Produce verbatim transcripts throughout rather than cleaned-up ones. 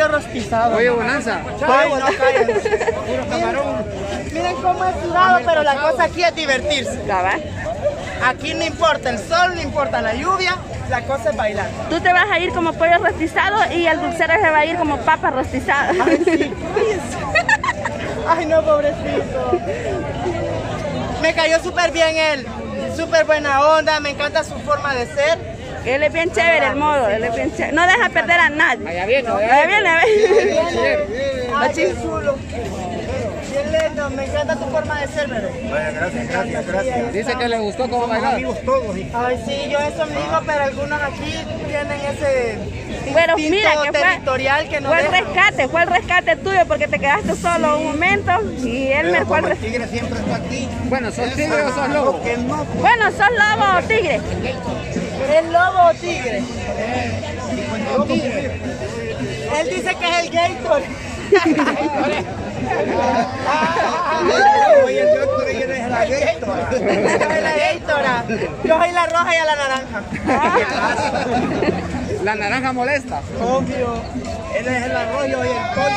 pollo rostizado. Pollo bonanza. Pollo no cállense. Puro camarón. Miren cómo es sudado, pero la cosa aquí es divertirse. Aquí no importa el sol, no importa la lluvia, la cosa es bailar. Tú te vas a ir como pollo rostizado y el dulcero se va a ir como papa rostizada. Ay, sí. Ay, no, pobrecito. Me cayó súper bien él, súper buena onda, me encanta su forma de ser. Él es bien chévere el modo, él es bien chévere. No deja perder a nadie. Allá viene, Allá viene, a ver. Ay, qué chulo. Bien lindo, me encanta tu forma de ser, bebé. Bueno, gracias, gracias, gracias. Dice que le gustó cómo bailar. Amigos todos. Ay, sí, yo eso me digo, pero algunos aquí tienen ese Pero instinto mira que territorial que no fue el deja. rescate, fue el rescate tuyo porque te quedaste solo un momento y él me fue el El rescate. tigre siempre está aquí. Bueno, ¿sos tigre o sos lobo? Que no, Bueno, ¿sos lobo o tigre? ¿Es lobo o tigre? Él dice que es el Gator. Oye, el doctor ella es la Gatora. Yo soy la Gatora. Yo soy la roja y a la naranja. La naranja molesta. Obvio. Él es el arroyo y el col.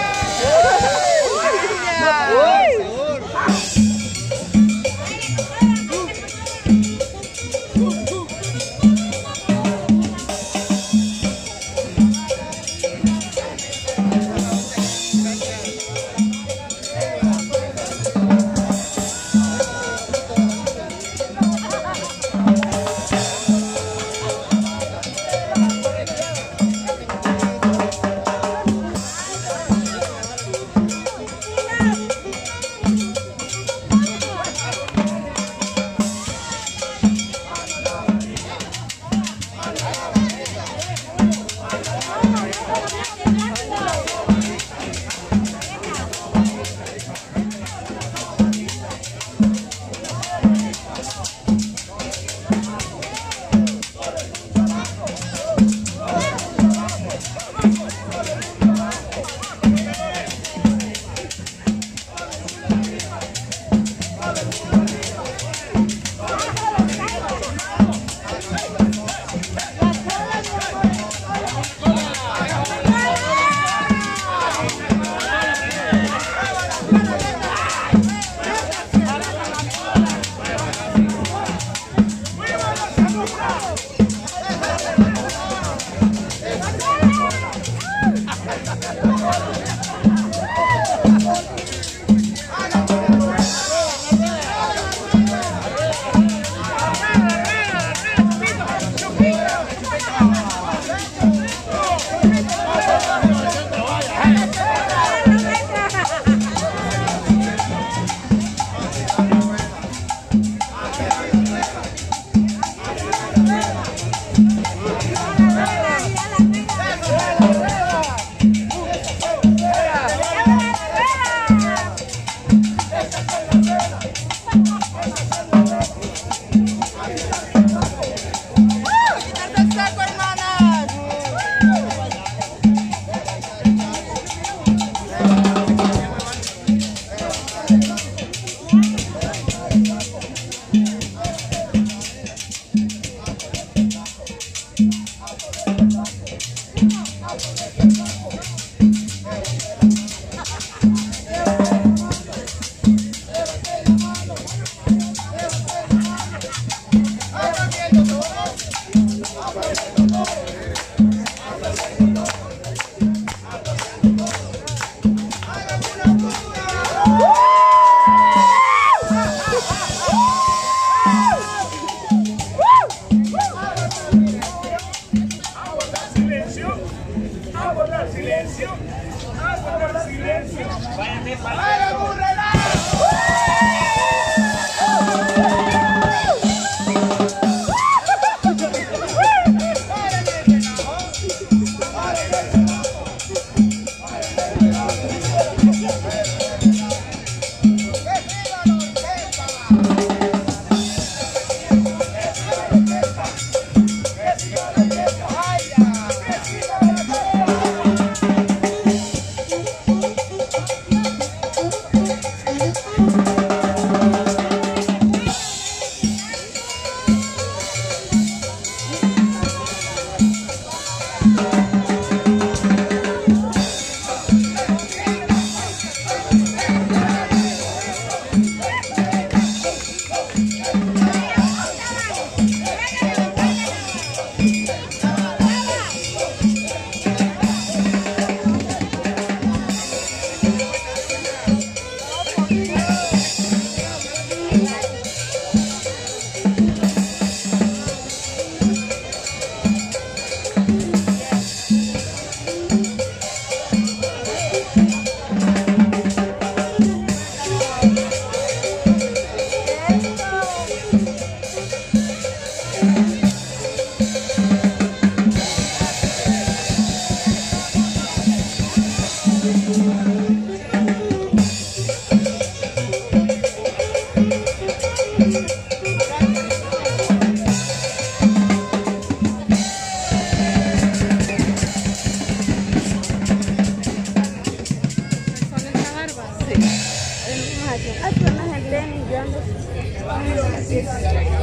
Gracias.